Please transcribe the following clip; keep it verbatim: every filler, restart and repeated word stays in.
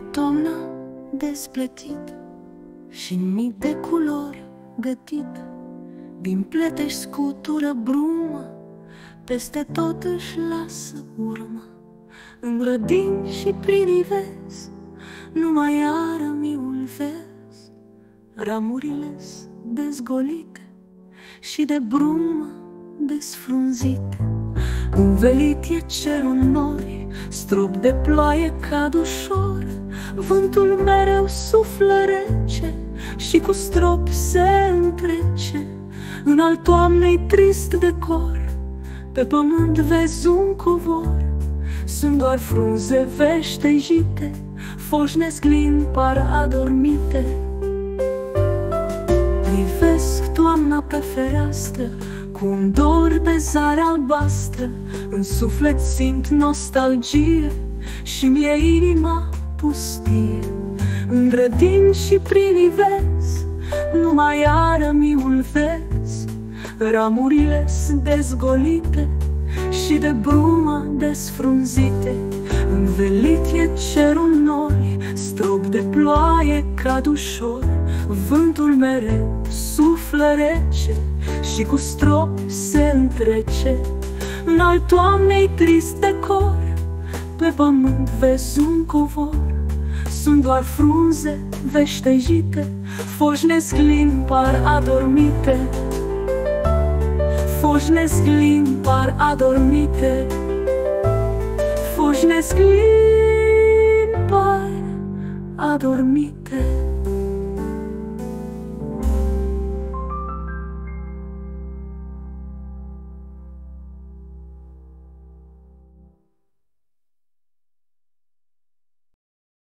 toamna despletit și mii de culori gătit. Din plete își scutură brumă, peste tot își lasă urmă. În grădini și prin ivezi, numai arămiul vezi. Ramurile-s dezgolite și de brumă desfrunzite. Învelit e cerul în nori, strop de ploaie cad ușor. Vântul mereu suflă rece și cu strop se întrece. În al toamnei trist decor, pe pământ vezi un covor. Sunt doar frunze veștejite, foșnesc lin par adormite. Privesc toamna pe fereastră, cu un dor de zare albastră. În suflet simt nostalgie și mi-e inima pustie. În grădini și prin ivezi, numai arămiul vezi. Ramurile sunt dezgolite și de brumă desfrunzite. Învelit e cerul în nori, strop de ploaie cad ușor. Vântul mereu suflă rece și cu strop se întrece. În al toamnei trist decor, pe pământ vezi un covor. Sunt doar frunze veștejite, foșnesc lin par adormite. Foșnesc lin par adormite. Foșnesc lin par adormite.